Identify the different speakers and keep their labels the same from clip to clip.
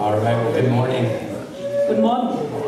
Speaker 1: All right, well, good morning.
Speaker 2: Guten Morgen.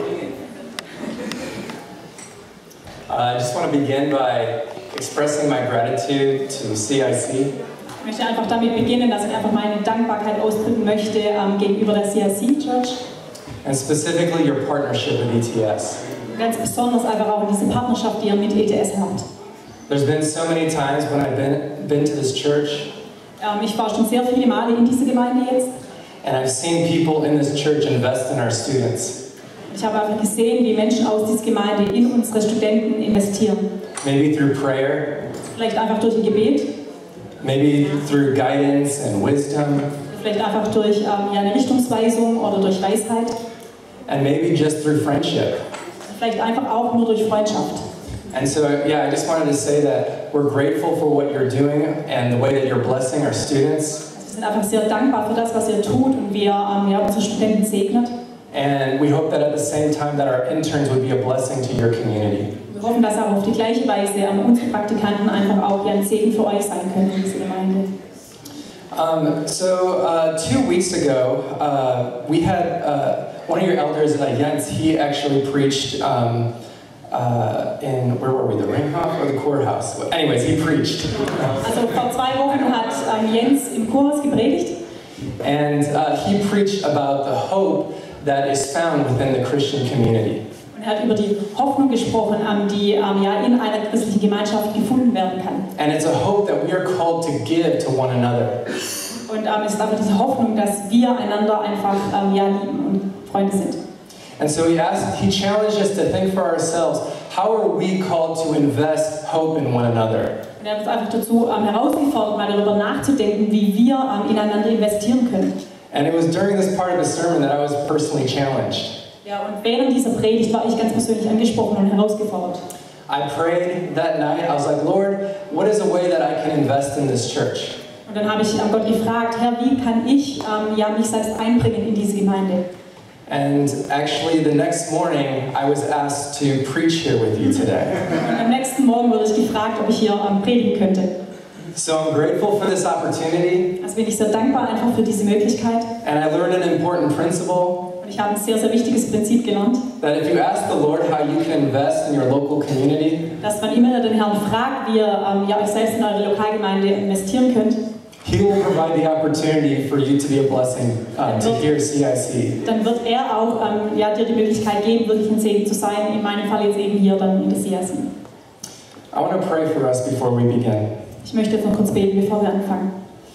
Speaker 1: I just want to begin by expressing my gratitude to CIC.
Speaker 2: Ich möchte einfach damit beginnen, dass ich einfach meine Dankbarkeit ausdrücken möchte gegenüber der CIC Church.
Speaker 1: And specifically your partnership with ETS.
Speaker 2: Ganz besonders einfach auch diese Partnerschaft, die ihr mit ETS habt.
Speaker 1: There's been so many times when I've been to this church.
Speaker 2: Ich war schon sehr viele Male in diese Gemeinde jetzt.
Speaker 1: And I've seen people in this church invest in our students.
Speaker 2: Ich habe einfach gesehen, wie Menschen aus dieser Gemeinde in unsere Studenten investieren.
Speaker 1: Maybe through prayer.
Speaker 2: Vielleicht einfach durch ein Gebet.
Speaker 1: Maybe through guidance and wisdom.
Speaker 2: Vielleicht einfach durch eine Richtungsweisung oder durch Weisheit.
Speaker 1: And maybe just through friendship.
Speaker 2: Vielleicht einfach auch nur durch Freundschaft.
Speaker 1: And so, yeah, I just wanted to say that we're grateful for what you're doing and the way that you're blessing our students.
Speaker 2: Wir sind einfach sehr dankbar für das, was ihr tut und wie ihr unsere Studenten segnet.
Speaker 1: And we hope that at the same time that our interns would be a blessing to your community.
Speaker 2: Wir hoffen, dass auch auf die gleiche Weise unsere Praktikanten einfach auch ein Segen für euch sein können in dieser Gemeinde.
Speaker 1: 2 weeks ago, we had one of your elders, Jens, he actually preached in, where were we, the Ringhof or the courthouse? Anyways, he preached.
Speaker 2: Also vor 2 Wochen hat Jens im Kurhaus gepredigt.
Speaker 1: And he preached about the hope that is found within the Christian community.
Speaker 2: Und er hat über die Hoffnung gesprochen, die in einer christlichen Gemeinschaft gefunden werden kann.
Speaker 1: And it's a hope that we are called to give to one another.
Speaker 2: Und es ist einfach diese Hoffnung, dass wir einander einfach lieben und Freunde sind.
Speaker 1: And so he challenged us to think for ourselves, how are we called to invest hope in one another?
Speaker 2: Und er hat uns einfach dazu herausgefordert, mal darüber nachzudenken, wie wir ineinander investieren können.
Speaker 1: And it was during this part of the sermon that I was personally challenged.
Speaker 2: Ja, und während dieser Predigt war ich ganz persönlich angesprochen und herausgefordert.
Speaker 1: I prayed that night, I was like, Lord, what is a way that I can invest in this church?
Speaker 2: Und dann habe ich Gott gefragt, Herr, wie kann ich mich selbst einbringen in diese Gemeinde?
Speaker 1: And actually, the next morning, I was asked to preach here with you today.
Speaker 2: Und am nächsten Morgen wurde ich gefragt, ob ich hier predigen könnte.
Speaker 1: So I'm grateful for this opportunity.
Speaker 2: Also bin ich sehr dankbar einfach für diese Möglichkeit.
Speaker 1: And I learned an important principle.
Speaker 2: Und ich habe ein sehr, sehr wichtiges Prinzip gelernt.
Speaker 1: That if you ask the Lord how you can invest in your local community,
Speaker 2: dass man immer den Herrn fragt, wie ihr euch selbst in eure Lokalgemeinde investieren könnt.
Speaker 1: He will provide the opportunity for you to be a blessing to hear CIC.
Speaker 2: Dann wird er auch dir die Möglichkeit geben, wirklich ein Segen zu sein. In meinem Fall jetzt eben hier dann in der CIC.
Speaker 1: I want to pray for us before we begin.
Speaker 2: Ich möchte jetzt noch kurz beten, bevor wir anfangen.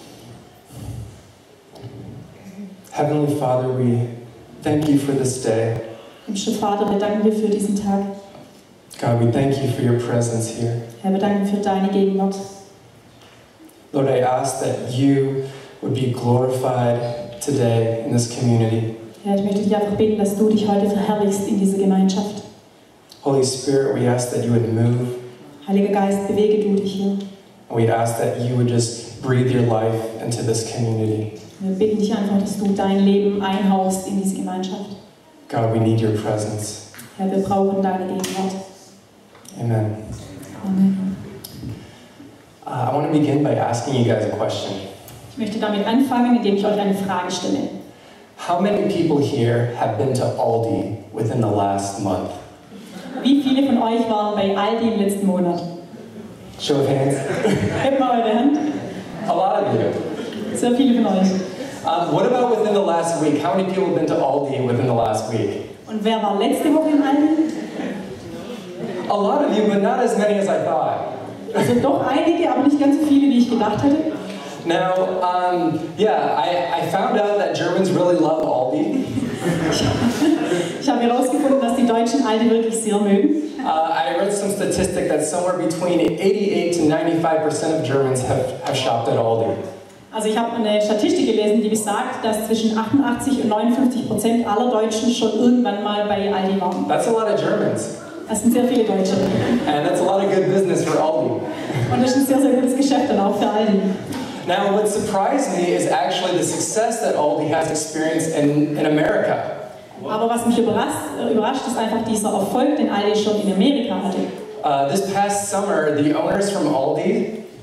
Speaker 1: Heavenly Father, we thank you for this day.
Speaker 2: Himmlischer Vater, wir danken dir für diesen Tag.
Speaker 1: God, we thank you for your presence here.
Speaker 2: Herr, wir danken für deine Gegenwart.
Speaker 1: Lord, I ask that you would be glorified today in this community.
Speaker 2: Herr, ich möchte dich einfach beten, dass du dich heute verherrlichst in dieser Gemeinschaft.
Speaker 1: Holy Spirit, we ask that you would move.
Speaker 2: Heiliger Geist, bewege du dich hier.
Speaker 1: And we ask that you would just breathe your life into this community.
Speaker 2: Wir bitten dich einfach, dass du dein Leben einhauchst in diese Gemeinschaft.
Speaker 1: God, we need your presence.
Speaker 2: Herr, wir brauchen deine Gegenwart.
Speaker 1: Amen.
Speaker 2: Amen.
Speaker 1: I want to begin by asking you guys a question.
Speaker 2: Ich möchte damit anfangen, indem ich euch eine Frage stelle.
Speaker 1: How many people here have been to Aldi within the last month?
Speaker 2: Wie viele von euch waren bei Aldi im letzten Monat?
Speaker 1: Show of hands.
Speaker 2: Hebt mal eure Hand.
Speaker 1: A lot of you.
Speaker 2: Sehr viele von euch.
Speaker 1: What about within the last week? How many people have been to Aldi within the last week?
Speaker 2: Und wer war letzte Woche im Aldi?
Speaker 1: A lot of you, but not as many as I thought.
Speaker 2: Also doch einige, aber nicht ganz so viele, wie ich gedacht hatte.
Speaker 1: Now, I found out that Germans really love Aldi.
Speaker 2: Ich habe herausgefunden, dass die Deutschen Aldi wirklich sehr mögen.
Speaker 1: I read some statistic that somewhere between 88 to 95% of Germans have shopped at Aldi.
Speaker 2: Also ich habe eine Statistik gelesen, die besagt, dass zwischen 88 und 59% aller Deutschen schon irgendwann mal bei Aldi waren.
Speaker 1: That's a lot of Germans.
Speaker 2: Das sind sehr viele Deutsche.
Speaker 1: And that's a lot of good business for Aldi.
Speaker 2: Und das ist ein sehr, sehr gutes Geschäft dann auch für Aldi.
Speaker 1: Now, what surprised me is actually the success that Aldi has experienced in America.
Speaker 2: Aber was mich überrascht, ist einfach dieser Erfolg, den Aldi schon in Amerika hatte.
Speaker 1: This past summer, the owners from Aldi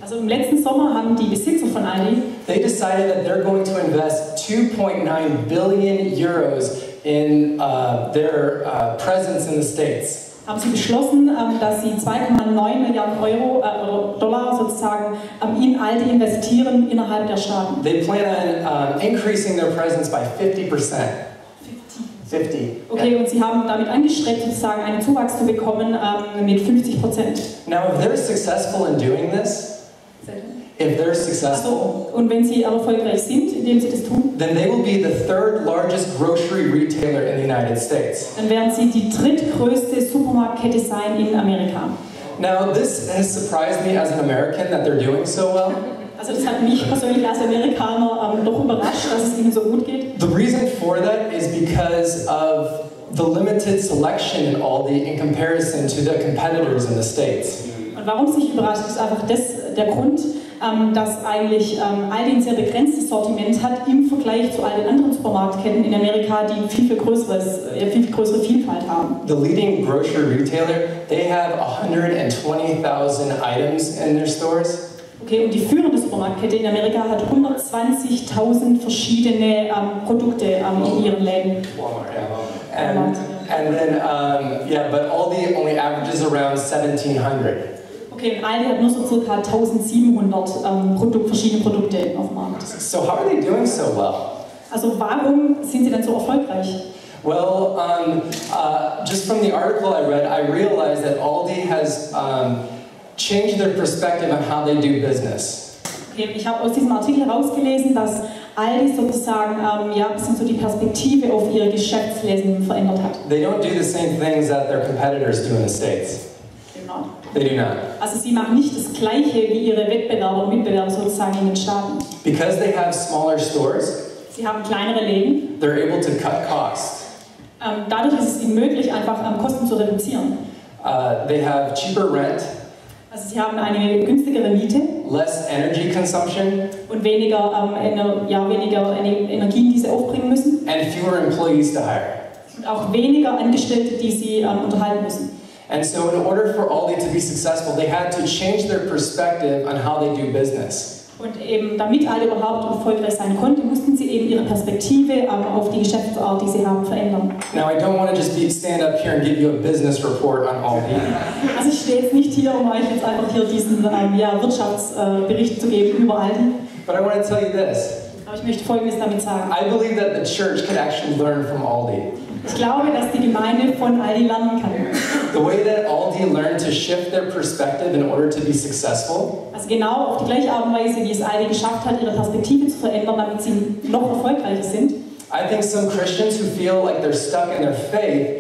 Speaker 2: Also im letzten Sommer haben die Besitzer von Aldi,
Speaker 1: they decided that they're going to invest 2.9 billion euros in their presence in the States.
Speaker 2: haben sie beschlossen, dass sie 2,9 Milliarden Euro oder Dollar sozusagen in Aldi investieren innerhalb der Staaten.
Speaker 1: They plan on increasing their presence by 50%. 50.
Speaker 2: Okay, und sie haben damit angestrebt, sozusagen einen Zuwachs zu bekommen mit 50%.
Speaker 1: Now, if they're successful in doing this, if they're successful,
Speaker 2: Also, und wenn sie erfolgreich sind, indem sie das tun,
Speaker 1: then they will be the third largest grocery retailer in the United States.
Speaker 2: dann werden sie die drittgrößte Supermarktkette sein in Amerika.
Speaker 1: Now, this has surprised me as an American that they're doing so well.
Speaker 2: Also das hat mich persönlich als Amerikaner doch überrascht, dass es ihnen so gut geht.
Speaker 1: The reason for that is because of the limited selection in Aldi in comparison to the competitors in the States.
Speaker 2: Und warum es mich überrascht, ist einfach der Grund, dass eigentlich Aldi ein sehr begrenztes Sortiment hat im Vergleich zu all den anderen Supermarktketten in Amerika, die viel größere Vielfalt haben.
Speaker 1: The leading grocery retailer, they have 120,000 items in their stores.
Speaker 2: Okay, und die führende Supermarktkette in Amerika hat 120.000 verschiedene Produkte in ihren Läden.
Speaker 1: Walmart, yeah. And then, but Aldi only averages around 1,700.
Speaker 2: Okay, und Aldi hat nur so ca. 1700 verschiedene Produkte auf dem Markt.
Speaker 1: So how are they doing so well?
Speaker 2: Also warum sind sie denn so erfolgreich?
Speaker 1: Well, just from the article I read, I realized that Aldi has changed their perspective on how they do business.
Speaker 2: Okay, ich habe aus diesem Artikel herausgelesen, dass Aldi sozusagen ein bisschen so die Perspektive auf ihr Geschäftsleben verändert hat.
Speaker 1: They don't do the same things that their competitors do in the States.
Speaker 2: Genau.
Speaker 1: They do not.
Speaker 2: Also sie machen nicht das Gleiche wie ihre Wettbewerber und Mitbewerber sozusagen in den Staaten.
Speaker 1: Because they have smaller stores,
Speaker 2: Sie haben kleinere Läden.
Speaker 1: they're able to cut costs.
Speaker 2: Dadurch ist es ihnen möglich, einfach Kosten zu reduzieren.
Speaker 1: They have cheaper rent,
Speaker 2: Also sie haben eine günstigere Miete
Speaker 1: less energy consumption,
Speaker 2: und weniger Energien, die sie aufbringen müssen
Speaker 1: and fewer employees to hire.
Speaker 2: und auch weniger Angestellte, die sie unterhalten müssen.
Speaker 1: And so in order for Aldi to be successful, they had to change their perspective on how they do business.
Speaker 2: Und eben damit Aldi überhaupt erfolgreich sein konnte, mussten sie eben ihre Perspektive auf die Geschäftsart, die sie haben, verändern.
Speaker 1: Now I don't want to just stand up here and give you a business report on Aldi.
Speaker 2: Also ich stehe jetzt nicht hier, um euch jetzt einfach hier diesen Wirtschaftsbericht zu geben über Aldi.
Speaker 1: But I want to tell you this.
Speaker 2: Aber ich möchte Folgendes damit sagen.
Speaker 1: I believe that the church can actually learn from Aldi.
Speaker 2: Ich glaube, dass die Gemeinde von Aldi lernen kann.
Speaker 1: The way that Aldi learned to shift their perspective in order to be successful
Speaker 2: Also genau auf die gleiche Art und Weise, wie es Aldi geschafft hat, ihre Perspektive zu verändern, damit sie noch erfolgreicher sind.
Speaker 1: I think some Christians who feel like they're stuck in their faith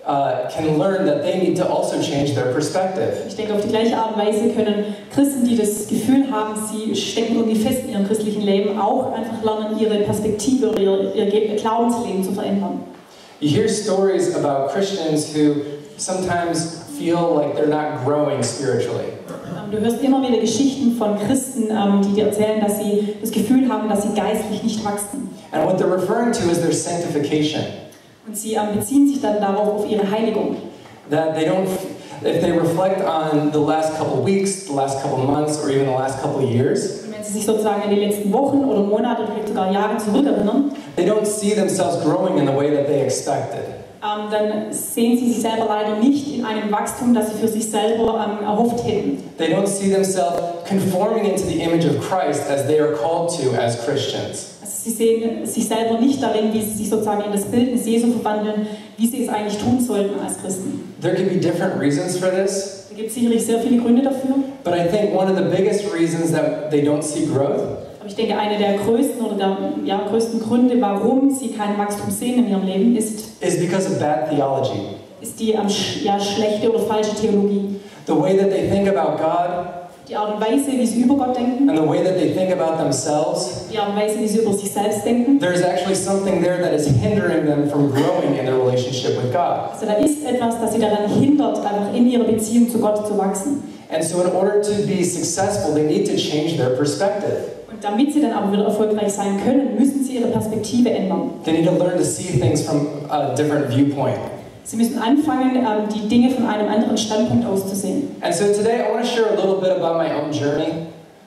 Speaker 1: can learn that they need to also change their perspective.
Speaker 2: Ich denke, auf die gleiche Art und Weise können Christen, die das Gefühl haben, sie stecken irgendwie fest in ihrem christlichen Leben, auch einfach lernen, ihre Perspektive oder ihr Glaubensleben zu verändern.
Speaker 1: You hear stories about Christians who sometimes feel like they're not growing spiritually.
Speaker 2: Du hörst immer wieder Geschichten von Christen, die dir erzählen, dass sie das Gefühl haben, dass sie geistlich nicht wachsen.
Speaker 1: And what they're referring to is their sanctification.
Speaker 2: Und sie beziehen sich dann darauf auf ihre Heiligung.
Speaker 1: That they don't, if they reflect on the last couple weeks, the last couple months, or even the last couple years,
Speaker 2: Und wenn sie sich sozusagen an die letzten Wochen oder Monate oder vielleicht sogar Jahre zurückerinnern,
Speaker 1: they don't see themselves growing in the way that they expected.
Speaker 2: dann sehen sie sich selber leider nicht in einem Wachstum, das sie für sich selber erhofft hätten.
Speaker 1: They don't see themselves conforming into the image of Christ as they are called to as Christians.
Speaker 2: Also sie sehen sich selber nicht darin, wie sie sich sozusagen in das Bildnis Jesu verwandeln, wie sie es eigentlich tun sollten als Christen.
Speaker 1: There could be different reasons for this,
Speaker 2: Da gibt es sicherlich sehr viele Gründe dafür.
Speaker 1: but I think one of the biggest reasons that they don't see growth
Speaker 2: Aber ich denke, einer der größten größten Gründe, warum sie kein Wachstum sehen in ihrem Leben, ist
Speaker 1: because of bad theology.
Speaker 2: die schlechte oder falsche Theologie.
Speaker 1: The way that they think about God
Speaker 2: Die Art und Weise, wie sie über Gott denken,
Speaker 1: and the way that they think about themselves,
Speaker 2: die Art und Weise, wie sie über sich selbst denken.
Speaker 1: there's actually something there that is hindering them from growing in their relationship with God.
Speaker 2: Also da ist etwas, das sie daran hindert, einfach in ihrer Beziehung zu Gott zu wachsen.
Speaker 1: And so in order to be successful, they need to change their perspective.
Speaker 2: Und damit sie dann aber wieder erfolgreich sein können, müssen sie ihre Perspektive ändern.
Speaker 1: They need to learn to see things from a different viewpoint.
Speaker 2: Sie müssen anfangen, die Dinge von einem anderen Standpunkt aus zu sehen.
Speaker 1: And so today I want to share a little bit about my own journey.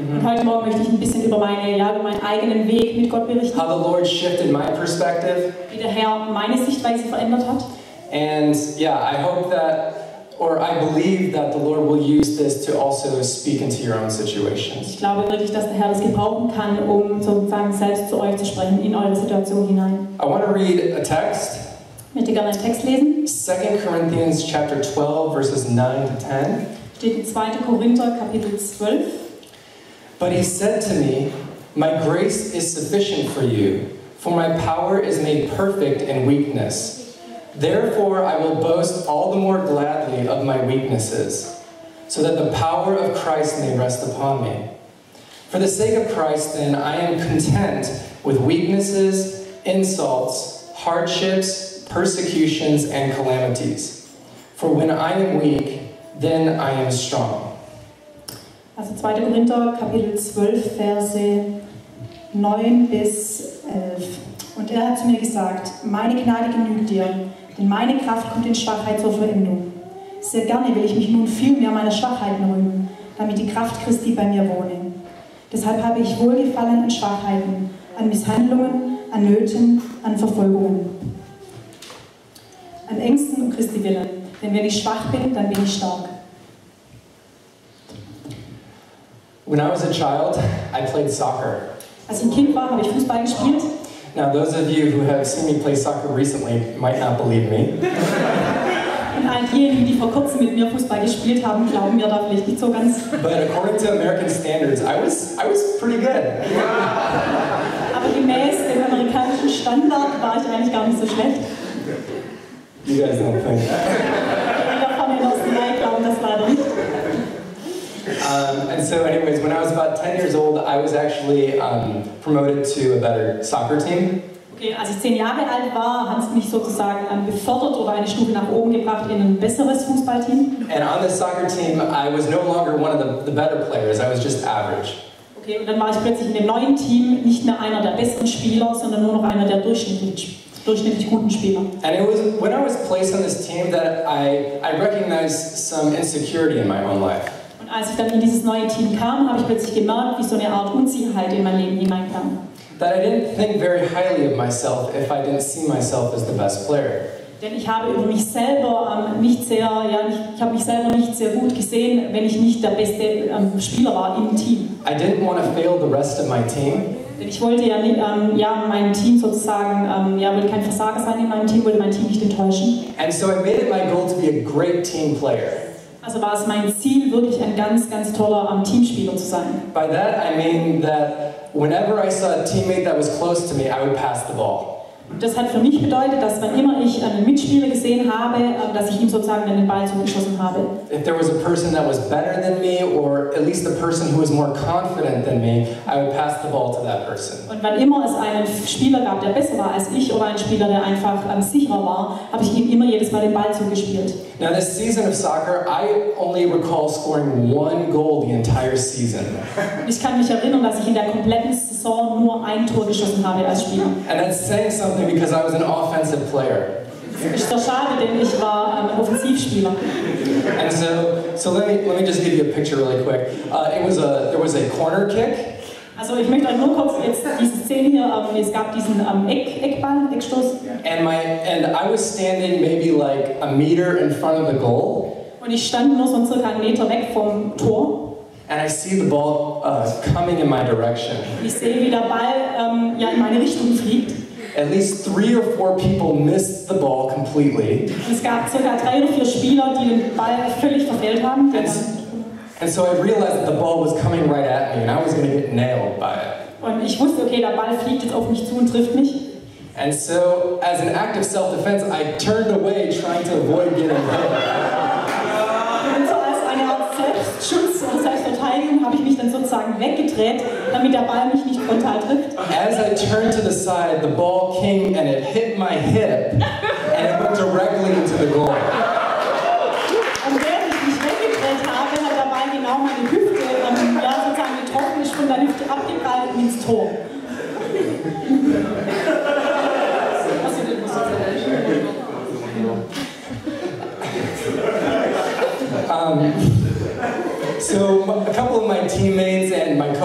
Speaker 2: Und heute Morgen möchte ich ein bisschen über über meinen eigenen Weg mit Gott berichten.
Speaker 1: How the Lord shifted my perspective.
Speaker 2: Wie der Herr meine Sichtweise verändert hat.
Speaker 1: And yeah, I hope that, or I believe that the Lord will use this to also speak into your own situations.
Speaker 2: Ich glaube wirklich, dass der Herr das gebrauchen kann, um sozusagen selbst zu euch zu sprechen, in eure Situation hinein.
Speaker 1: I want to read a text.
Speaker 2: Ich möchte gerne einen Text lesen.
Speaker 1: 2 Corinthians chapter 12, verses 9 to 10.
Speaker 2: Steht in 2. Korinther, Kapitel 12.
Speaker 1: But he said to me, my grace is sufficient for you, for my power is made perfect in weakness. Therefore I will boast all the more gladly of my weaknesses, so that the power of Christ may rest upon me. For the sake of Christ, then, I am content with weaknesses, insults, hardships, persecutions, and calamities. For when I am weak, then I am strong.
Speaker 2: Also 2. Korinther, Kapitel 12, Verse 9 bis 11. Und er hat zu mir gesagt, meine Gnade genügt dir, denn meine Kraft kommt in Schwachheit zur Vollendung. Sehr gerne will ich mich nun viel mehr meiner Schwachheiten rühmen, damit die Kraft Christi bei mir wohne. Deshalb habe ich Wohlgefallen an Schwachheiten, an Misshandlungen, an Nöten, an Verfolgungen, an Ängsten um Christi willen. Denn wenn ich schwach bin, dann bin ich stark.
Speaker 1: When I was a child, I played soccer.
Speaker 2: Als ich ein Kind war, habe ich Fußball gespielt.
Speaker 1: Now, those of you who have seen me play soccer recently might not believe me.
Speaker 2: Und all diejenigen, die vor kurzem mit mir Fußball gespielt haben, glauben mir da vielleicht nicht so ganz.
Speaker 1: But according to American standards, I was pretty good.
Speaker 2: Aber gemäß dem amerikanischen Standard war ich eigentlich gar nicht so schlecht.
Speaker 1: You guys don't think.
Speaker 2: Die da vorne in Osterei glauben das leider nicht.
Speaker 1: And so anyways, when I was about 10 years old, I was actually promoted to a better soccer team.
Speaker 2: Okay, als ich 10 Jahre alt war, haben sie mich sozusagen befördert oder eine Stufe nach oben gebracht in ein besseres Fußballteam.
Speaker 1: And on this soccer team, I was no longer one of the better players, I was just average.
Speaker 2: Okay, und dann war ich plötzlich in dem neuen Team nicht mehr einer der besten Spieler, sondern nur noch einer der durchschnittlich guten Spieler.
Speaker 1: And it was when I was placed on this team that I recognized some insecurity in my own life.
Speaker 2: Als ich dann in dieses neue Team kam, habe ich plötzlich gemerkt, wie so eine Art Unsicherheit in mein Leben hineinkam.
Speaker 1: That I didn't think very highly of myself if I didn't see myself as the best player.
Speaker 2: Denn ich habe über mich selber ich habe mich selber nicht sehr gut gesehen, wenn ich nicht der beste Spieler war im Team.
Speaker 1: I didn't want to fail the rest of my team.
Speaker 2: Denn ich wollte mein Team sozusagen, wollte kein Versager sein in meinem Team, wollte mein Team nicht enttäuschen.
Speaker 1: And so I made it my goal to be a great team player.
Speaker 2: Also war es mein Ziel, wirklich ein ganz, ganz toller Teamspieler zu sein.
Speaker 1: By that I mean that whenever I saw a teammate that was close to me, I would pass the ball.
Speaker 2: Das hat für mich bedeutet, dass wann immer ich einen Mitspieler gesehen habe, dass ich ihm sozusagen den Ball zugeschossen habe.
Speaker 1: If there was a person that was better than me, or at least a person who was more confident than me, I would pass the ball to that person.
Speaker 2: Und wann immer es einen Spieler gab, der besser war als ich, oder einen Spieler, der einfach sicherer war, habe ich ihm immer jedes Mal den Ball zugespielt.
Speaker 1: Now this season of soccer, I only recall scoring one goal the entire season.
Speaker 2: Ich kann mich erinnern, dass ich in der kompletten Saison nur ein Tor geschossen habe als Spieler.
Speaker 1: And that's saying something because I was an offensive player.
Speaker 2: Das ist doch schade, denn ich war Offensivspieler.
Speaker 1: And so let me just give you a picture really quick. There was a corner kick.
Speaker 2: Also ich möchte euch nur kurz jetzt diese Szene hier, es gab diesen Eckstoß.
Speaker 1: And I was standing maybe like a meter in front of the goal.
Speaker 2: Und ich stand nur so circa einen Meter weg vom Tor.
Speaker 1: And I see the ball coming in my direction.
Speaker 2: Ich sehe, wie der Ball in meine Richtung fliegt.
Speaker 1: At least 3 or 4 people missed the ball completely.
Speaker 2: Und es gab circa 3 oder 4 Spieler, die den Ball völlig verfehlt haben.
Speaker 1: And so I realized that the ball was coming right at me and I was going to get nailed by it.
Speaker 2: Und ich wusste, okay, der Ball fliegt jetzt auf mich zu und trifft mich.
Speaker 1: And so, as an act of self-defense, I turned away trying to avoid getting hit.
Speaker 2: Und so als eine Art Selbstschutz und Selbstverteidigung habe ich mich dann sozusagen weggedreht, damit der Ball mich nicht frontal trifft.
Speaker 1: As I turned to the side, the ball came and it hit my hip and it went directly into the goal.
Speaker 2: Und während ich mich weggedreht habe, hat der Ball genau meine Hüfte sozusagen getroffen, ist von der Hüfte abgeprallt und ins Tor.
Speaker 1: So a couple of my teammates and my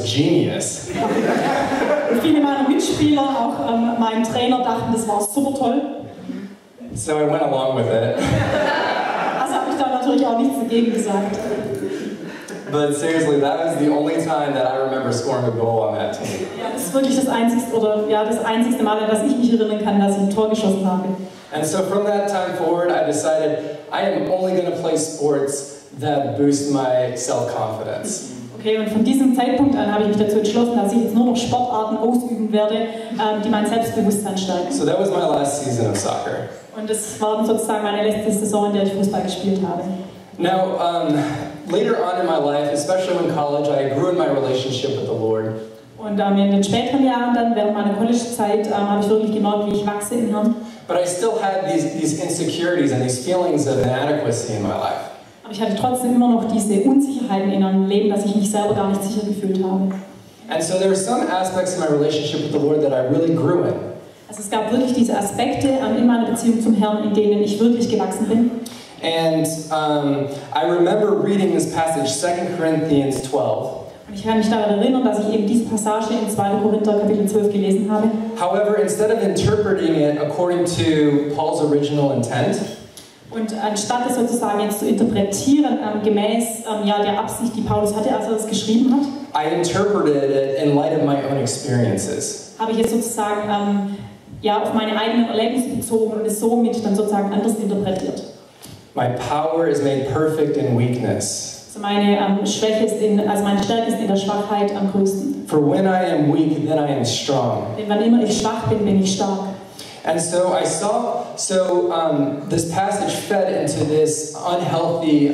Speaker 1: genius.
Speaker 2: Viele meiner Mitspieler, auch mein Trainer, dachten, das war super toll.
Speaker 1: So I went along with it.
Speaker 2: Also habe ich da natürlich auch nichts dagegen gesagt.
Speaker 1: But seriously, that was the only time that I remember scoring a goal on that team.
Speaker 2: Ja, das ist wirklich das einzigste Mal, an das ich mich erinnern kann, dass ich ein Tor geschossen habe.
Speaker 1: And so from that time forward, I decided I am only going to play sports that boost my self-confidence.
Speaker 2: Okay, und von diesem Zeitpunkt an habe ich mich dazu entschlossen, dass ich jetzt nur noch Sportarten ausüben werde, die mein Selbstbewusstsein stärken.
Speaker 1: So that was my last season of soccer.
Speaker 2: Und das war dann sozusagen meine letzte Saison, in der ich Fußball gespielt habe.
Speaker 1: Now, later on in my life, especially in college, I grew in my relationship with the Lord.
Speaker 2: Und in den späteren Jahren dann, während meiner College-Zeit, habe ich wirklich gemerkt, wie ich wachse im Herrn.
Speaker 1: But I still had these insecurities and these feelings of inadequacy in my life.
Speaker 2: Aber ich hatte trotzdem immer noch diese Unsicherheiten in meinem Leben, dass ich mich selber gar nicht sicher gefühlt habe.
Speaker 1: And so there were some aspects of my relationship with the Lord that I really grew in.
Speaker 2: Also es gab wirklich diese Aspekte in meiner Beziehung zum Herrn, in denen ich wirklich gewachsen bin.
Speaker 1: And I remember reading this passage, 2 Corinthians 12.
Speaker 2: Und ich kann mich daran erinnern, dass ich eben diese Passage in 2. Korinther Kapitel 12 gelesen habe.
Speaker 1: However, instead of interpreting it according to Paul's original intent,
Speaker 2: und anstatt es sozusagen jetzt zu interpretieren, gemäß der Absicht, die Paulus hatte, als er es geschrieben hat,
Speaker 1: I interpreted it in light of my own experiences.
Speaker 2: habe ich jetzt sozusagen auf meine eigenen Erlebnisse bezogen und es somit dann sozusagen anders interpretiert.
Speaker 1: My power is made perfect in weakness.
Speaker 2: Also meine Stärke ist in der Schwachheit am größten.
Speaker 1: For when I am weak, then I am strong.
Speaker 2: Denn wann immer ich schwach bin, bin ich stark.
Speaker 1: And so I saw, this passage fed into this unhealthy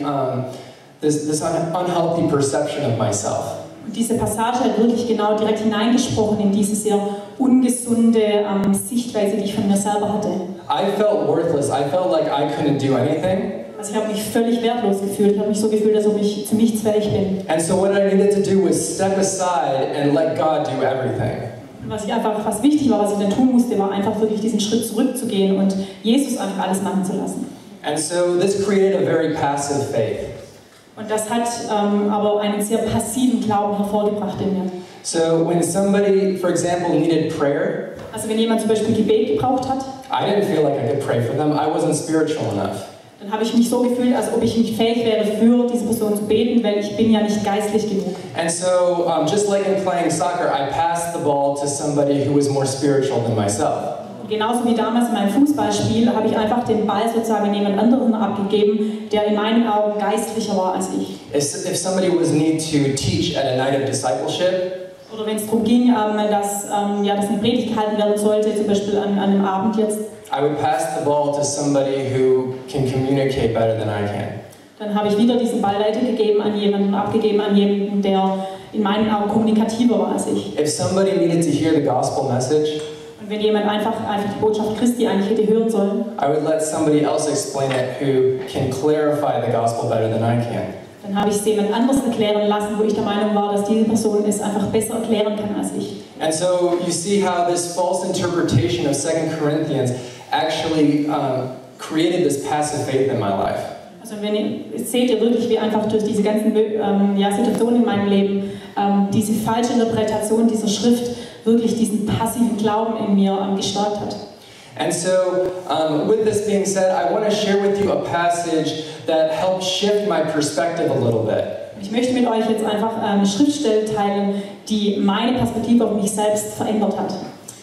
Speaker 1: perception of myself.
Speaker 2: Und diese Passage hat wirklich genau direkt hineingesprochen in diese sehr ungesunde Sichtweise, die ich von mir selber hatte.
Speaker 1: I felt worthless. I felt like I couldn't do anything.
Speaker 2: Also ich habe mich völlig wertlos gefühlt. Ich habe mich so gefühlt, als ob ich zu nichts fähig bin.
Speaker 1: And so what I needed to do was step aside and let God do everything.
Speaker 2: Und was wichtig war, was ich dann tun musste, war einfach wirklich diesen Schritt zurückzugehen und Jesus einfach alles machen zu lassen.
Speaker 1: And so this created a very passive faith.
Speaker 2: Und das hat aber einen sehr passiven Glauben hervorgebracht in mir.
Speaker 1: So when somebody, for example, needed prayer,
Speaker 2: also wenn jemand zum Beispiel Gebet gebraucht hat,
Speaker 1: I didn't feel like I could pray for them. I wasn't spiritual enough.
Speaker 2: Dann habe ich mich so gefühlt, als ob ich nicht fähig wäre, für diese Person zu beten, weil ich bin ja nicht geistlich genug.
Speaker 1: And so, just like in playing soccer, I passed the ball to somebody who was more spiritual than myself.
Speaker 2: Und genauso wie damals in meinem Fußballspiel habe ich einfach den Ball sozusagen an jemand anderen abgegeben, der in meinen Augen geistlicher war als ich.
Speaker 1: If somebody was need to teach at a night of discipleship,
Speaker 2: oder wenn es darum ging, dass eine Predigt gehalten werden sollte, zum Beispiel an einem Abend jetzt,
Speaker 1: I would pass the ball to somebody who can communicate better than I can.
Speaker 2: Dann habe ich wieder diesen Ball weitergegeben an jemanden, abgegeben an jemanden, der in meinen Augen kommunikativer war als ich.
Speaker 1: If somebody needed to hear the gospel message,
Speaker 2: und wenn jemand einfach die Botschaft Christi eigentlich hätte hören sollen,
Speaker 1: I would let somebody else explain it who can clarify the gospel better than I can.
Speaker 2: Dann habe ich es jemand anderes erklären lassen, wo ich der Meinung war, dass diese Person es einfach besser erklären kann als ich.
Speaker 1: And so you see how this false interpretation of 2 Corinthians actually created this passive faith in my life.
Speaker 2: Also seht ihr wirklich, wie einfach durch diese ganzen Situationen in meinem Leben diese falsche Interpretation dieser Schrift wirklich diesen passiven Glauben in mir gestärkt hat.
Speaker 1: And so, with this being said, I want to share with you a passage that helped shift my perspective a little bit.
Speaker 2: Ich möchte mit euch jetzt einfach eine Schriftstelle teilen, die meine Perspektive auf mich selbst verändert hat.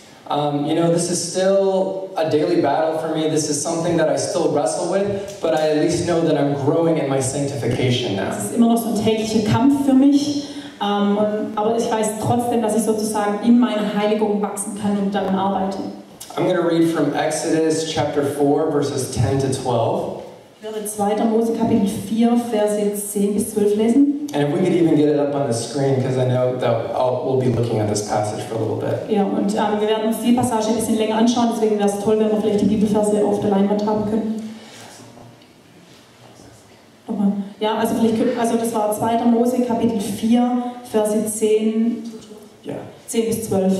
Speaker 1: This is still a daily battle for me. This is something that I still wrestle with, but I at least know that I'm growing in my sanctification now.
Speaker 2: Es ist immer noch so ein täglicher Kampf für mich, aber ich weiß trotzdem, dass ich sozusagen in meiner Heiligung wachsen kann und daran arbeite.
Speaker 1: I'm going to read from Exodus chapter 4, verses 10 to 12.
Speaker 2: Ich werde 2. Mose Kapitel 4, Verse 10 bis 12 lesen.
Speaker 1: And if we could even get it up on the screen, because I know that we'll be looking at this passage for a little bit.
Speaker 2: Ja, und wir werden uns die Passage ein bisschen länger anschauen, deswegen wäre es toll, wenn wir vielleicht die Bibelverse auf der Leinwand haben können. Ja, also das war 2. Mose Kapitel 4, Verse 10 bis 12.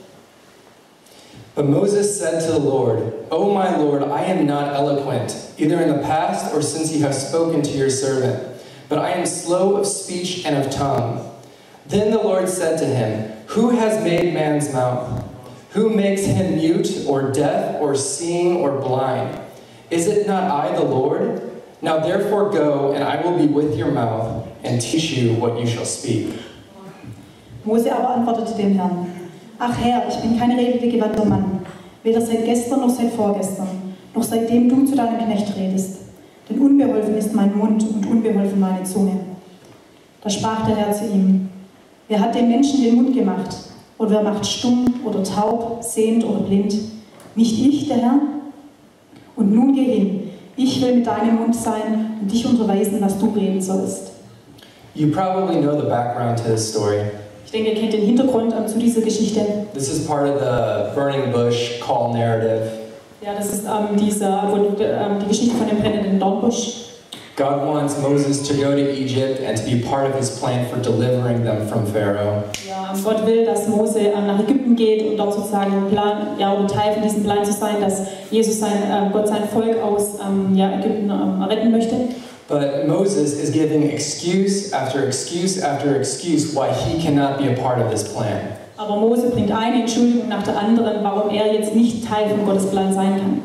Speaker 1: But Moses said to the Lord, "O my Lord, I am not eloquent, either in the past or since you have spoken to your servant, but I am slow of speech and of tongue. Then the Lord said to him, "Who has made man's mouth? Who makes him mute or deaf or seeing or blind? Is it not I, the Lord? Now therefore go, and I will be with your mouth and teach you what you shall speak."
Speaker 2: Mose aber antwortete dem Herrn: Ach Herr, ich bin kein redegewandter Mann, weder seit gestern noch seit vorgestern, noch seitdem du zu deinem Knecht redest. Denn unbeholfen ist mein Mund und unbeholfen meine Zunge. Da sprach der Herr zu ihm: Wer hat dem Menschen den Mund gemacht? Und wer macht stumm oder taub, sehend oder blind? Nicht ich, der Herr? Und nun geh hin, ich will mit deinem Mund sein und dich unterweisen, was du reden sollst.
Speaker 1: You probably know the background to this story.
Speaker 2: Ich denke, ihr kennt den Hintergrund zu dieser Geschichte.
Speaker 1: This is part of the burning bush call narrative.
Speaker 2: Ja, das ist die Geschichte von dem brennenden Dornbusch.
Speaker 1: God wants Moses to go to Egypt and to be part of his plan for delivering them from Pharaoh.
Speaker 2: Ja, Gott will, dass Mose nach Ägypten geht und dort sozusagen oder Teil von diesem Plan zu sein, dass Gott sein Volk aus Ägypten retten möchte.
Speaker 1: But Moses is giving excuse after excuse after excuse why he cannot be a part of this plan.
Speaker 2: Aber Mose bringt eine Entschuldigung nach der anderen, warum er jetzt nicht Teil von Gottes Plan sein kann.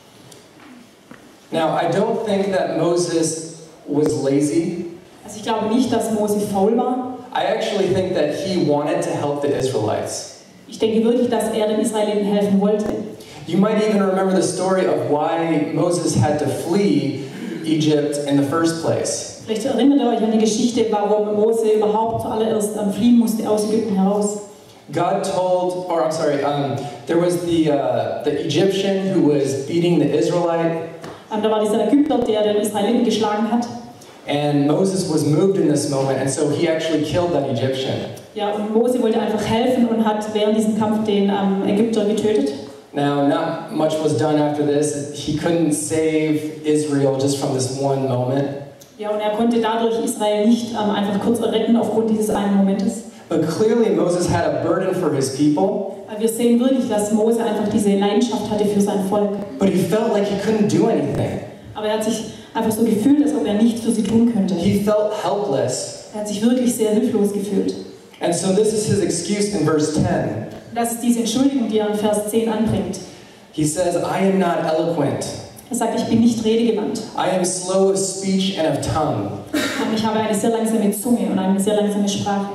Speaker 1: Now, I don't think that Moses was lazy.
Speaker 2: Also ich glaube nicht, dass Mose faul war.
Speaker 1: I actually think that he wanted to help the Israelites.
Speaker 2: Ich denke wirklich, dass er den Israeliten helfen wollte.
Speaker 1: You might even remember the story of why Moses had to flee Egypt in the first place.
Speaker 2: Vielleicht erinnert ihr euch an die Geschichte, warum Mose überhaupt zuallererst fliehen musste aus Ägypten heraus.
Speaker 1: God told, there was the Egyptian who was beating the Israelite.
Speaker 2: Da war dieser Ägypter, der den Israeliten geschlagen hat.
Speaker 1: And Moses was moved in this moment, and so he actually killed that Egyptian.
Speaker 2: Ja, und Mose wollte einfach helfen und hat während diesem Kampf den Ägypter getötet.
Speaker 1: Now, not much was done after this. He couldn't save Israel just from this one moment.
Speaker 2: Ja, und er konnte dadurch Israel nicht einfach kurz retten aufgrund dieses einen Momentes.
Speaker 1: But clearly Moses had a burden for his people.
Speaker 2: Wir sehen wirklich, dass Mose einfach diese Leidenschaft hatte für sein Volk.
Speaker 1: But he felt like he couldn't do anything.
Speaker 2: Aber er hat sich einfach so gefühlt, als ob er nichts für sie tun könnte.
Speaker 1: He felt helpless.
Speaker 2: Er hat sich wirklich sehr hilflos gefühlt.
Speaker 1: And so this is his excuse in verse 10.
Speaker 2: Das ist diese Entschuldigung, die er in Vers 10 anbringt.
Speaker 1: He says, I am not eloquent.
Speaker 2: Er sagt, ich bin nicht redegewandt.
Speaker 1: I am slow of speech and of tongue.
Speaker 2: Ich habe eine sehr langsame Zunge und eine sehr langsame Sprache.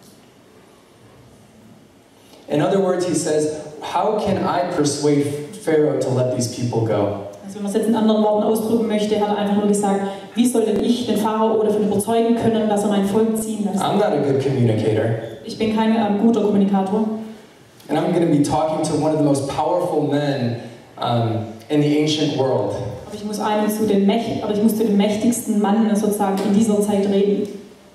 Speaker 1: In other words, he says, how can I persuade Pharaoh to let these people go?
Speaker 2: Also wenn man es jetzt in anderen Worten ausdrücken möchte, hat er einfach nur gesagt, wie soll denn ich den Pharao davon überzeugen können, dass er mein Volk ziehen lässt?
Speaker 1: I'm not a good communicator.
Speaker 2: Ich bin kein guter Kommunikator.
Speaker 1: And I'm going to be talking to one of the most powerful men in the ancient world.
Speaker 2: Aber ich muss zu dem mächtigsten Mann sozusagen in dieser Zeit reden.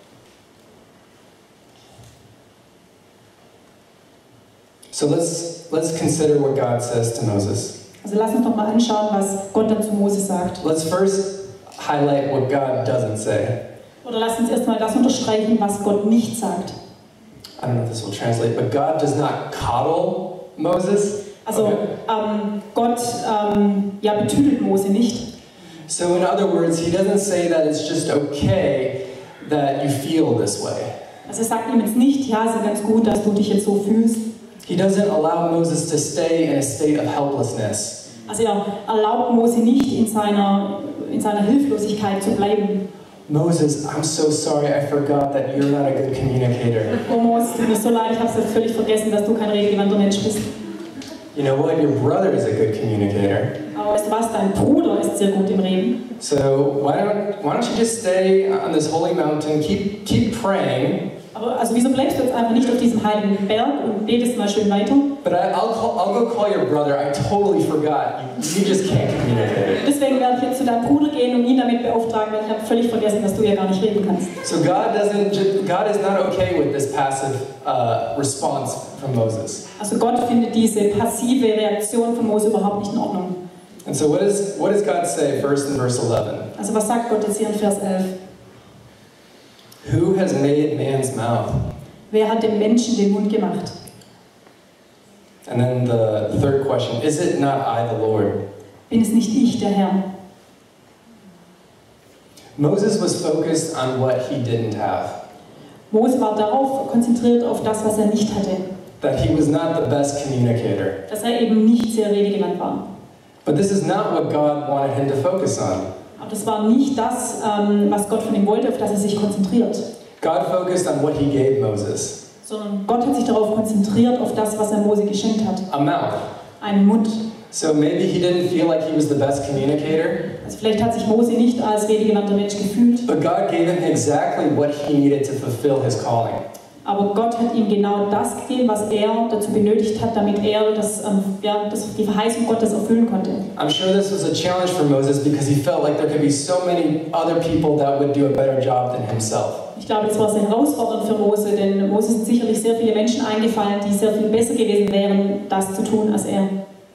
Speaker 1: So let's consider what God says to Moses.
Speaker 2: Also lass uns doch mal anschauen, was Gott dann zu Mose sagt.
Speaker 1: Let's first highlight what God doesn't say.
Speaker 2: Oder lass uns erstmal das unterstreichen, was Gott nicht sagt.
Speaker 1: I don't know if this will translate, but God does not coddle Moses.
Speaker 2: Also
Speaker 1: Okay.
Speaker 2: Gott betüdelt Mose nicht.
Speaker 1: So in other words, he doesn't say that it's just okay that you feel this way.
Speaker 2: Also er sagt ihm jetzt nicht, ja, es ist ganz gut, dass du dich jetzt so fühlst.
Speaker 1: He doesn't allow Moses to stay in a state of helplessness.
Speaker 2: Also er erlaubt Mose nicht in seiner Hilflosigkeit zu bleiben.
Speaker 1: Moses, I'm so sorry, I forgot that you're not a good communicator.
Speaker 2: Oh Mose, tut mir so leid, ich habe es völlig vergessen, dass du kein redegewandter Mensch bist.
Speaker 1: You know what? Your brother is a good communicator.
Speaker 2: Aber weißt du was, dein Bruder ist sehr gut im Reden.
Speaker 1: So why don't you just stay on this holy mountain, keep praying.
Speaker 2: Aber also wieso bleibst du jetzt einfach nicht auf diesem heiligen Berg und betest mal schön weiter?
Speaker 1: But I'll go call your brother. I totally forgot. You just can't communicate.
Speaker 2: Deswegen werde ich jetzt zu deinem Bruder gehen und ihn damit beauftragen, weil ich habe völlig vergessen, dass du ja gar nicht reden kannst.
Speaker 1: So God is not okay with this passive response from Moses.
Speaker 2: Also Gott findet diese passive Reaktion von Mose überhaupt nicht in Ordnung.
Speaker 1: And so what does God say first in verse 11?
Speaker 2: Also was sagt Gott jetzt hier in Vers 11?
Speaker 1: Who has made man's mouth?
Speaker 2: Wer hat dem Menschen den Mund gemacht?
Speaker 1: And then the third question, is it not I, the Lord?
Speaker 2: Bin es nicht ich, der Herr?
Speaker 1: Moses was focused on what he didn't have.
Speaker 2: Mose war darauf konzentriert, auf das, was er nicht hatte.
Speaker 1: That he was not the best communicator.
Speaker 2: Dass er eben nicht sehr redegewandt war.
Speaker 1: But this is not what God wanted him to focus on.
Speaker 2: Aber das war nicht das, was Gott von ihm wollte, auf das er sich konzentriert.
Speaker 1: God focused on what he gave Moses.
Speaker 2: Sondern Gott hat sich darauf konzentriert, auf das, was er Mose geschenkt hat.
Speaker 1: A mouth.
Speaker 2: Einen Mund.
Speaker 1: So maybe he didn't feel like he was the best communicator.
Speaker 2: Also vielleicht hat sich Mose nicht als redegewandter Mensch gefühlt.
Speaker 1: But God gave him exactly what he needed to fulfill his calling.
Speaker 2: Aber Gott hat ihm genau das gegeben, was er dazu benötigt hat, damit er die Verheißung Gottes erfüllen konnte.
Speaker 1: I'm sure this was a challenge for Moses because he felt like there could be so many other people that would do a better job than himself.
Speaker 2: Ich glaube, das war sehr herausfordernd für Mose, denn Mose sind sicherlich sehr viele Menschen eingefallen, die sehr viel besser gewesen wären, das zu tun als er.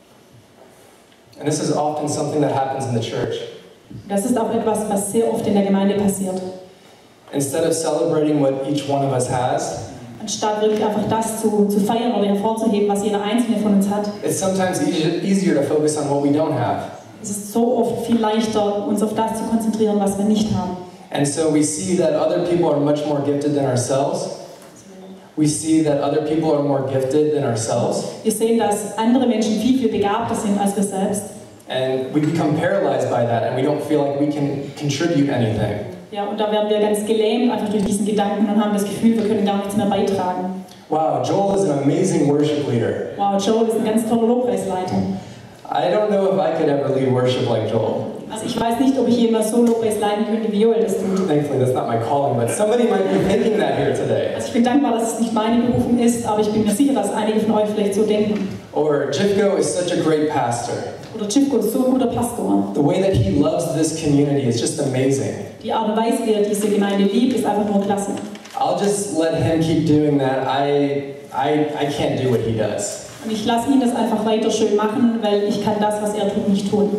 Speaker 1: And this is often something that happens in the church.
Speaker 2: Das ist auch etwas, was sehr oft in der Gemeinde passiert.
Speaker 1: Instead of celebrating what each one of us has,
Speaker 2: anstatt wirklich einfach das zu feiern oder hervorzuheben, was jeder Einzelne von uns hat,
Speaker 1: it's sometimes easier to focus on what we don't have.
Speaker 2: Es ist so oft viel leichter, uns auf das zu konzentrieren, was wir nicht haben.
Speaker 1: And so we see that other people are much more gifted than ourselves. We see that other people are more gifted than ourselves.
Speaker 2: Wir sehen, dass andere Menschen viel, viel begabter sind als wir selbst.
Speaker 1: And we become paralyzed by that and we don't feel like we can contribute anything.
Speaker 2: Ja, und da werden wir ganz gelähmt einfach durch diesen Gedanken und haben das Gefühl, wir können gar nichts mehr beitragen.
Speaker 1: Wow, Joel is an amazing worship leader.
Speaker 2: Wow, Joel ist ein ganz toller Lobpreisleiter.
Speaker 1: I don't know if I could ever lead worship like Joel.
Speaker 2: Also ich weiß nicht, ob ich jemals so Lobpreis leiten könnte, wie Joel das tut.
Speaker 1: Thankfully, that's not my calling, but somebody might be thinking that here today.
Speaker 2: Also ich bin dankbar, dass es nicht meine Berufung ist, aber ich bin mir sicher, dass einige von euch vielleicht so denken.
Speaker 1: Or Jifko is such a great pastor.
Speaker 2: Oder Chipko ist so ein guter Pastor.
Speaker 1: The way that he loves this community is just amazing.
Speaker 2: Die Art und Weise, wie er diese Gemeinde liebt, ist einfach nur klasse.
Speaker 1: I'll just let him keep doing that. I can't do what he does.
Speaker 2: Und ich lasse ihn das einfach weiter schön machen, weil ich kann das, was er tut, nicht tun.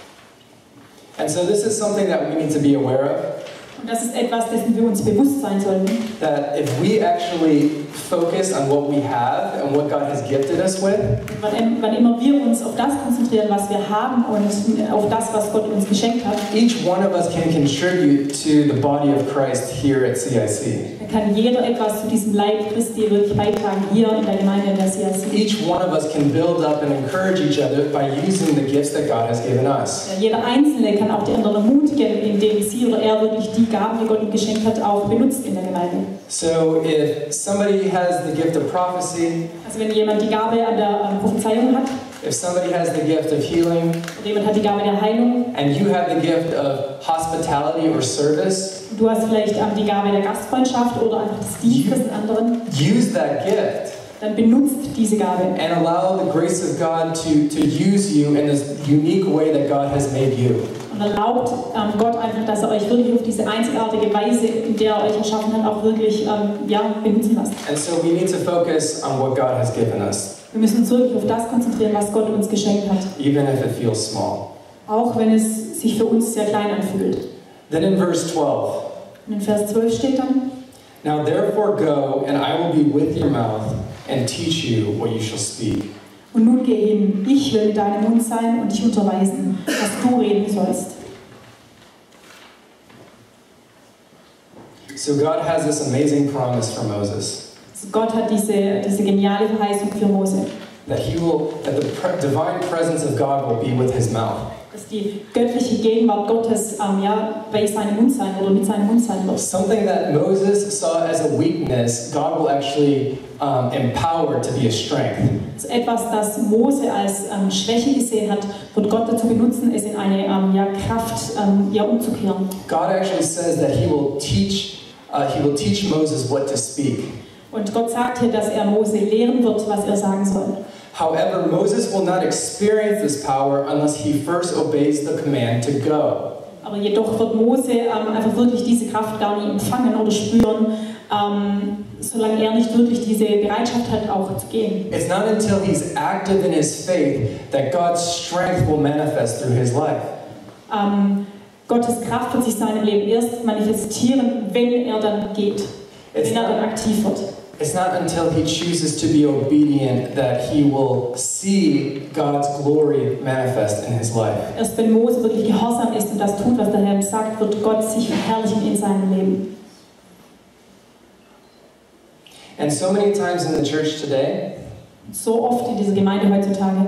Speaker 1: And so this is something that we need to be aware of.
Speaker 2: Und das ist etwas, dessen wir uns bewusst sein sollten.
Speaker 1: That if we actually focus on what we have and what God has gifted us with,
Speaker 2: wann immer wir uns auf das konzentrieren, was wir haben und auf das, was Gott uns geschenkt hat,
Speaker 1: each one of us can contribute to the body of Christ here at CIC.
Speaker 2: dann kann jeder etwas zu diesem Leib Christi wirklich beitragen, hier in der Gemeinde in der CIC.
Speaker 1: Each one of us can build up and encourage each other by using the gifts that God has given us.
Speaker 2: Ja, jeder Einzelne kann auch die anderen ermutigen, indem sie oder er wirklich die Gaben, die Gott ihm geschenkt hat, auch benutzt in der Gemeinde.
Speaker 1: So if somebody has the gift of prophecy,
Speaker 2: Also wenn jemand die Gabe an der Prophezeiung hat,
Speaker 1: if somebody has the gift of healing,
Speaker 2: oder jemand hat die Gabe der Heilung,
Speaker 1: and you have the gift of hospitality or service,
Speaker 2: und du hast vielleicht die Gabe der Gastfreundschaft oder einfach des Dienstes den anderen,
Speaker 1: use that gift
Speaker 2: dann benutzt diese Gabe.
Speaker 1: and allow the grace of God to use you in this unique way that God has made you.
Speaker 2: Und erlaubt Gott einfach, dass er euch wirklich auf diese einzigartige Weise, in der er euch erschaffen hat, auch wirklich benutzen lasst.
Speaker 1: And so we need to focus on what God has given us,
Speaker 2: Wir müssen uns wirklich auf das konzentrieren, was Gott uns geschenkt hat.
Speaker 1: even if it feels small.
Speaker 2: Auch wenn es sich für uns sehr klein anfühlt.
Speaker 1: Then in verse 12,
Speaker 2: Und in Vers 12 steht dann:
Speaker 1: now therefore go, and I will be with your mouth and teach you what you shall speak.
Speaker 2: Und nun geh hin, ich will mit deinem Mund sein und dich unterweisen, was du reden sollst.
Speaker 1: So God has this amazing promise for Moses,
Speaker 2: Also Gott hat diese geniale Verheißung für Mose,
Speaker 1: that the divine presence of God will be with his mouth.
Speaker 2: dass die göttliche Gegenwart Gottes bei seinem Mund sein oder mit seinem Mund sein wird.
Speaker 1: Something that Moses saw as a weakness, God will actually empower to be a strength.
Speaker 2: Also etwas, das Mose als Schwäche gesehen hat, wird Gott dazu benutzen, es in eine Kraft umzukehren.
Speaker 1: God actually says that he will teach Moses what to speak.
Speaker 2: Und Gott sagt hier, dass er Mose lehren wird, was er sagen soll.
Speaker 1: However, Moses will not experience this power unless he first obeys the command to go.
Speaker 2: Aber jedoch wird Mose einfach wirklich diese Kraft gar nicht empfangen oder spüren, solange er nicht wirklich diese Bereitschaft hat, auch zu gehen.
Speaker 1: It's not until he's active in his faith that God's strength will manifest through his life.
Speaker 2: Gottes Kraft wird sich in seinem Leben erst manifestieren, wenn er dann geht, wenn er dann aktiv wird.
Speaker 1: It's not until he chooses to be obedient that he will see God's glory manifest in his life.
Speaker 2: Erst wenn Mose wirklich gehorsam ist und das tut, was der Herr ihm sagt, wird Gott sich verherrlichen in seinem Leben.
Speaker 1: And so many times in the church today,
Speaker 2: So oft in dieser Gemeinde heutzutage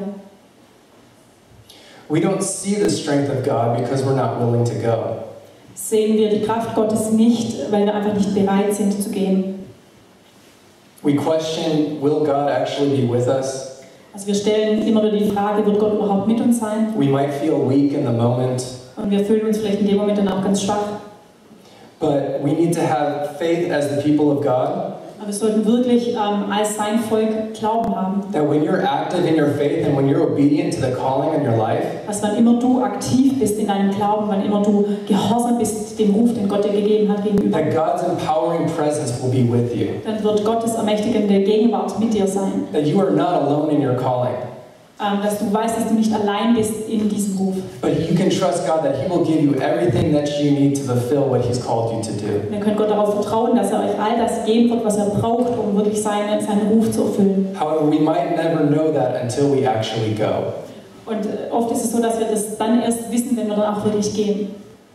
Speaker 1: we don't see the strength of God because we're not willing to go.
Speaker 2: sehen wir die Kraft Gottes nicht, weil wir einfach nicht bereit sind zu gehen.
Speaker 1: We question, will God actually be with us?
Speaker 2: Also wir stellen immer nur die Frage, wird Gott überhaupt mit uns sein?
Speaker 1: We might feel weak in the moment,
Speaker 2: Und wir fühlen uns vielleicht in dem Moment dann auch ganz schwach.
Speaker 1: but we need to have faith as the people of God,
Speaker 2: Aber wir sollten wirklich als sein Volk Glauben haben.
Speaker 1: that when you're active in your faith and when you're obedient to the calling in your life,
Speaker 2: Dass wann immer du aktiv bist in deinem Glauben, wann immer du gehorsam bist dem Ruf, den Gott dir gegeben hat gegenüber,
Speaker 1: that God's empowering presence will be with you,
Speaker 2: dann wird Gottes ermächtigende Gegenwart mit dir sein.
Speaker 1: that you are not alone in your calling,
Speaker 2: Dass du weißt, dass du nicht allein bist in diesem Ruf.
Speaker 1: but you can trust God that He will give you everything that you need to fulfill what He's called you to do.
Speaker 2: Und ihr könnt Gott darauf vertrauen, dass er euch all das geben wird, was er braucht, um wirklich seinen Ruf zu erfüllen.
Speaker 1: However, we might never know that until we actually go.
Speaker 2: Und oft ist es so, dass wir das dann erst wissen, wenn wir dann auch wirklich gehen.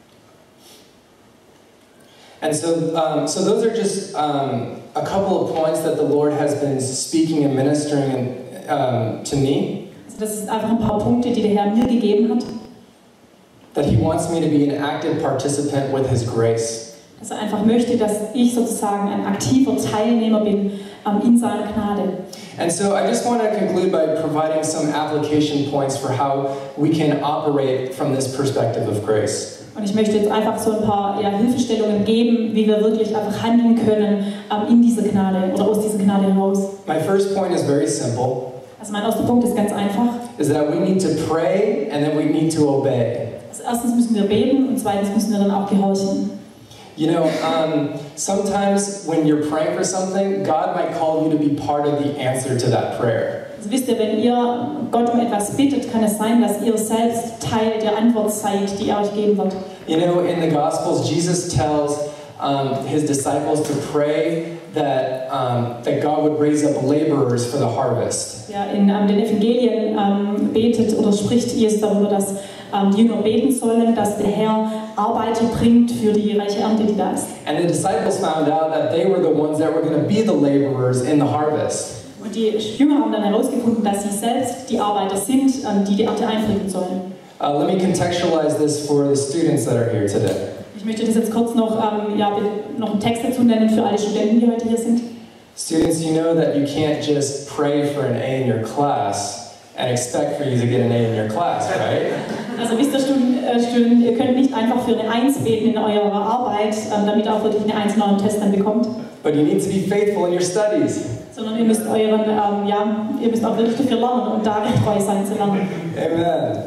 Speaker 1: And so those are just a couple of points that the Lord has been speaking and ministering to me,
Speaker 2: Also das sind einfach ein paar Punkte, die der Herr mir gegeben hat,
Speaker 1: that He wants me to be an active participant with His grace.
Speaker 2: dass er einfach möchte, dass ich sozusagen ein aktiver Teilnehmer bin in seiner Gnade.
Speaker 1: And so I just want to conclude by providing some application points for how we can operate from this perspective of grace.
Speaker 2: Und ich möchte jetzt einfach so ein paar Hilfestellungen geben, wie wir wirklich einfach handeln können in dieser Gnade oder aus dieser Gnade heraus.
Speaker 1: My first point is very simple,
Speaker 2: Also mein erster Punkt ist ganz einfach.
Speaker 1: is that we need to pray and then we need to obey.
Speaker 2: Also erstens müssen wir beten und zweitens müssen wir dann auch gehorchen.
Speaker 1: You know, sometimes when you're praying for something, God might call you to be part of the answer to that prayer.
Speaker 2: Also wisst ihr, wenn ihr Gott um etwas bittet, kann es sein, dass ihr selbst Teil der Antwort seid, die er euch geben wird.
Speaker 1: You know, in the Gospels, Jesus tells His disciples to pray that God would raise up laborers for the harvest.
Speaker 2: Ja, in den Evangelien betet oder spricht Jesus darüber, dass die Jünger beten sollen, dass der Herr Arbeiter bringt für die reiche Ernte, die da ist.
Speaker 1: And the disciples found out that they were the ones that were going to be the laborers in the harvest.
Speaker 2: Und die Jünger haben dann herausgefunden, dass sie selbst die Arbeiter sind, die die Ernte einbringen sollen.
Speaker 1: Let me contextualize this for the students that are here today.
Speaker 2: Ich möchte das jetzt kurz noch einen Text dazu nennen für alle Studenten, die heute hier sind.
Speaker 1: Students, you know that you can't just pray for an A in your class and expect for you to get an A in your class, right?
Speaker 2: Also wisst ihr, Studenten, ihr könnt nicht einfach für eine 1 beten in eurer Arbeit, damit auch wirklich eine 1 in eurem Test dann bekommt.
Speaker 1: But you need to be faithful in your studies.
Speaker 2: Sondern ihr müsst auch wirklich dafür lernen und darin treu sein zu lernen.
Speaker 1: Amen.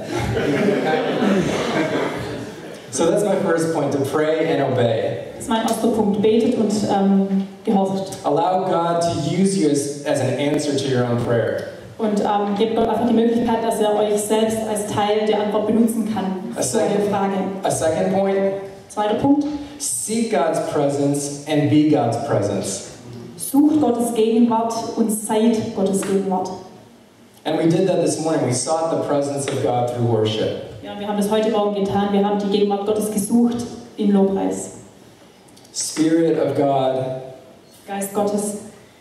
Speaker 1: So that's my first point, to pray and obey.
Speaker 2: Das ist mein erster Punkt. Betet und gehorcht.
Speaker 1: Allow God to use you as an answer to your own prayer.
Speaker 2: Und gebt Gott einfach die Möglichkeit, dass er euch selbst als Teil der Antwort benutzen kann. Das ist eure Frage.
Speaker 1: A second point,
Speaker 2: Zweiter Punkt.
Speaker 1: seek God's presence and be God's presence.
Speaker 2: Sucht Gottes Gegenwart und seid Gottes Gegenwart.
Speaker 1: And we did that this morning. We sought the presence of God through worship.
Speaker 2: Ja, wir haben das heute Morgen getan. Wir haben die Gegenwart Gottes gesucht im Lobpreis.
Speaker 1: Spirit of God,
Speaker 2: Geist Gottes.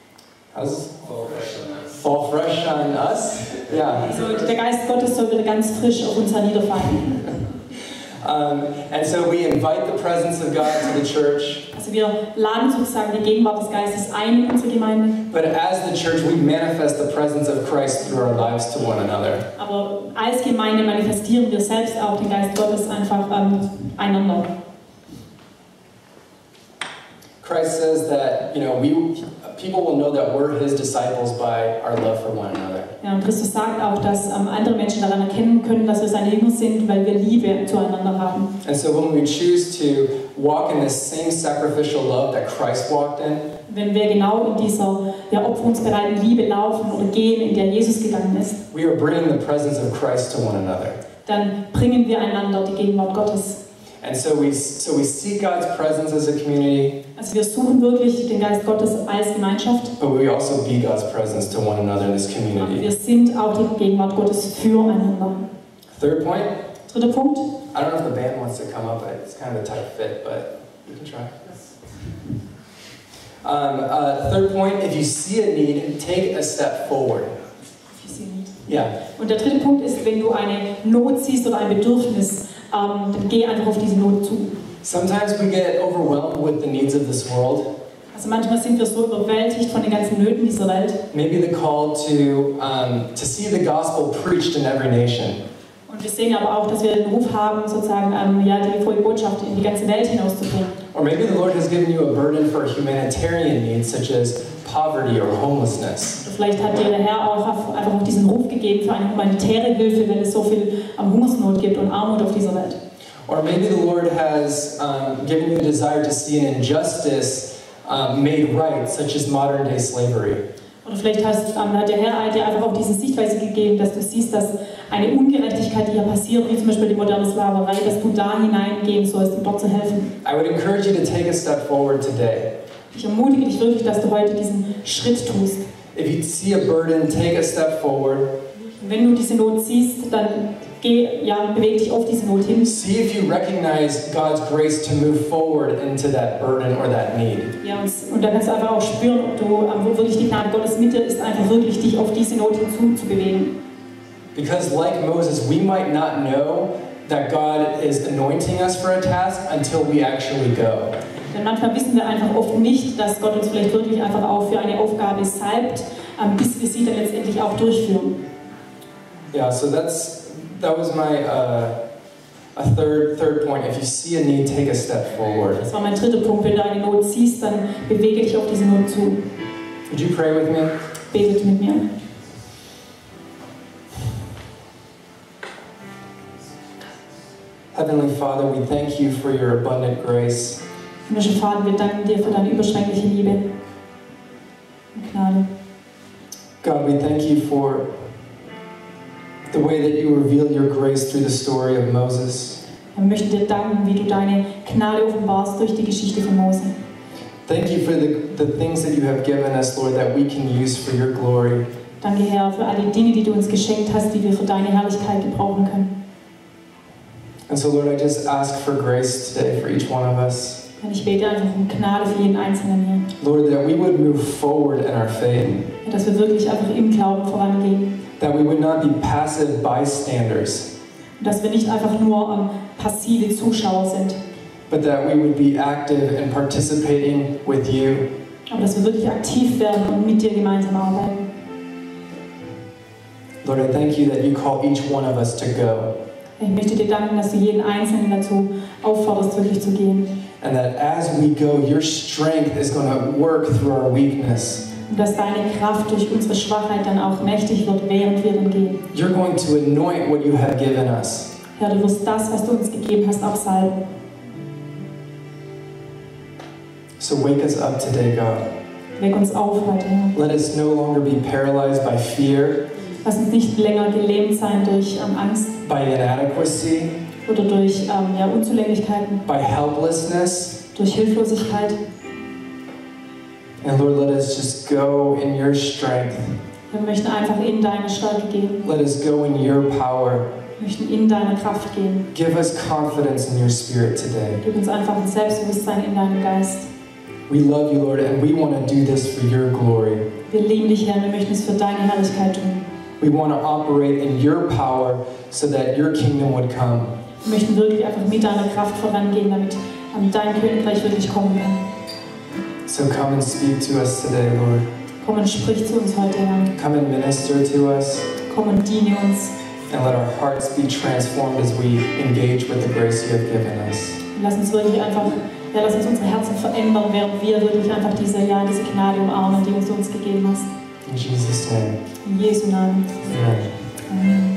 Speaker 1: fall fresh on us. Yeah.
Speaker 2: Also der Geist Gottes soll wieder ganz frisch auf uns herniederfallen.
Speaker 1: And so we invite the presence of God to the church.
Speaker 2: Also wir laden sozusagen die Gegenwart des Geistes ein in unsere Gemeinde.
Speaker 1: But as the church, we manifest the presence of Christ through our lives to one another.
Speaker 2: Aber als Gemeinde manifestieren wir selbst auch den Geist Gottes einfach einander.
Speaker 1: Christ says that, you know, people will know that we're His disciples by our love for one another.
Speaker 2: Ja, und Christus sagt auch, dass andere Menschen daran erkennen können, dass wir seine Jünger sind, weil wir Liebe zueinander haben.
Speaker 1: And so when we choose to walk in this same sacrificial love that Christ walked in,
Speaker 2: Wenn wir genau in dieser opferungsbereiten Liebe laufen oder gehen, in der Jesus gegangen ist,
Speaker 1: we are bringing the presence of Christ to one another.
Speaker 2: dann bringen wir einander die Gegenwart Gottes.
Speaker 1: And so we seek God's presence as a community,
Speaker 2: Also wir suchen wirklich den Geist Gottes als Gemeinschaft,
Speaker 1: but we also be God's presence to one another in this
Speaker 2: aber
Speaker 1: community.
Speaker 2: wir sind auch die Gegenwart Gottes füreinander.
Speaker 1: Third point,
Speaker 2: Dritter Punkt.
Speaker 1: I don't know if the band wants to come up, it's kind of a tight fit, but we can try. Third point, if you see a need, take a step forward. Yeah.
Speaker 2: Und der dritte Punkt ist, wenn du eine Not siehst oder ein Bedürfnis, dann geh einfach auf diese Not zu.
Speaker 1: Sometimes we get overwhelmed with the needs of this world.
Speaker 2: Also manchmal sind wir so überwältigt von den ganzen Nöten dieser Welt.
Speaker 1: Maybe the call to see the gospel preached in every nation.
Speaker 2: Und wir sehen aber auch, dass wir den Ruf haben, sozusagen die frohe Botschaft in die ganze Welt hinauszubringen.
Speaker 1: Or maybe the Lord has given you a burden for humanitarian needs such as poverty or homelessness.
Speaker 2: Oder vielleicht hat dir der Herr auch einfach auch diesen Ruf gegeben für eine humanitäre Hilfe, wenn es so viel Hungersnot gibt und Armut auf dieser Welt.
Speaker 1: Or maybe the Lord has given you a desire to see an injustice made right, such as modern day slavery.
Speaker 2: Oder vielleicht hat der Herr dir einfach auch diese Sichtweise gegeben, dass du siehst, dass eine Ungerechtigkeit, die hier passiert, wie zum Beispiel die moderne Sklaverei, dass du da hineingehen sollst, um dort zu helfen.
Speaker 1: I would encourage you to take a step forward today.
Speaker 2: Ich ermutige dich wirklich, dass du heute diesen Schritt tust.
Speaker 1: If you see a burden, take a step forward.
Speaker 2: Wenn du diese Not siehst, dann beweg dich auf diese Not hin.
Speaker 1: See if you recognize God's grace to move forward into that burden or that need.
Speaker 2: Ja, und dann kannst du einfach auch spüren, ob wo wirklich die Gnade Gottes mit dir ist, einfach wirklich dich auf diese Not hinzubewegen.
Speaker 1: Because like Moses, we might not know that God is anointing us for a task until we actually go.
Speaker 2: Denn manchmal wissen wir einfach oft nicht, dass Gott uns vielleicht wirklich einfach auch für eine Aufgabe salbt, bis wir sie dann letztendlich auch durchführen.
Speaker 1: Yeah, so that was my a third point. If you see a need, take a step forward.
Speaker 2: Das war mein dritter Punkt. Wenn du eine Not siehst, dann bewege dich auf diese Not zu.
Speaker 1: Would you pray with me?
Speaker 2: Betet mit mir.
Speaker 1: Heavenly Father, we thank you for your abundant grace.
Speaker 2: Himmlischer Vater, wir danken dir für deine überschwängliche Liebe und Gnade.
Speaker 1: God, we thank you for the way that you reveal your grace through the story of Moses.
Speaker 2: Wir möchten dir danken, wie du deine Gnade offenbarst durch die Geschichte von Mose.
Speaker 1: Thank you for the things that you have given us, Lord, that we can use for your glory.
Speaker 2: Danke, Herr, für alle Dinge, die du uns geschenkt hast, die wir für deine Herrlichkeit gebrauchen können.
Speaker 1: And so, Lord, I just ask for grace today for each one of us.
Speaker 2: Und ich bete einfach um Gnade für jeden Einzelnen hier.
Speaker 1: Lord, that we would move forward in our faith.
Speaker 2: Dass wir wirklich einfach im Glauben vorangehen.
Speaker 1: That we would not be passive bystanders.
Speaker 2: Und dass wir nicht einfach nur passive Zuschauer sind.
Speaker 1: But that we would be active in participating with you.
Speaker 2: Aber dass wir wirklich aktiv werden und mit dir gemeinsam arbeiten.
Speaker 1: Lord, I thank you that you call each one of us to go.
Speaker 2: Ich möchte dir danken, dass du jeden Einzelnen dazu aufforderst, wirklich zu gehen.
Speaker 1: And that as we go, your strength is going to work through our weakness.
Speaker 2: Und dass deine Kraft durch unsere Schwachheit dann auch mächtig wird, während wir dann gehen.
Speaker 1: You're going to anoint what you have given us.
Speaker 2: Herr, du wirst das, was du uns gegeben hast, auch salben.
Speaker 1: So wake us up today, God.
Speaker 2: Weck uns auf heute, Herr.
Speaker 1: Let us no longer be paralyzed by fear.
Speaker 2: Lass uns nicht länger gelähmt sein durch Angst.
Speaker 1: By inadequacy.
Speaker 2: Oder durch Unzulänglichkeiten.
Speaker 1: By helplessness.
Speaker 2: Durch Hilflosigkeit.
Speaker 1: And Lord, let us just go in your strength.
Speaker 2: Wir möchten einfach in deine Stärke gehen.
Speaker 1: Let us go in your power.
Speaker 2: Wir möchten in deine Kraft gehen.
Speaker 1: Give us confidence in your spirit today.
Speaker 2: Gib uns einfach ein Selbstbewusstsein in deinem Geist.
Speaker 1: We love you, Lord, and we want to do this for your glory.
Speaker 2: Wir lieben dich, Herr, wir möchten es für deine Herrlichkeit tun.
Speaker 1: We want to operate in your power so that your kingdom would come.
Speaker 2: Wir möchten wirklich einfach mit deiner Kraft vorangehen, damit dein Königreich wirklich kommen kann.
Speaker 1: So come and speak to us today, Lord.
Speaker 2: Komm und sprich zu uns heute, Herr.
Speaker 1: Come and minister to us.
Speaker 2: Komm und diene uns.
Speaker 1: And let our hearts be transformed as we engage with the grace you have given us.
Speaker 2: Und lass uns wirklich einfach, lass uns unsere Herzen verändern, während wir wirklich einfach diese Gnade umarmen, die du uns gegeben hast.
Speaker 1: In Jesus' name.
Speaker 2: In Jesu Namen.
Speaker 1: Amen.
Speaker 2: Amen.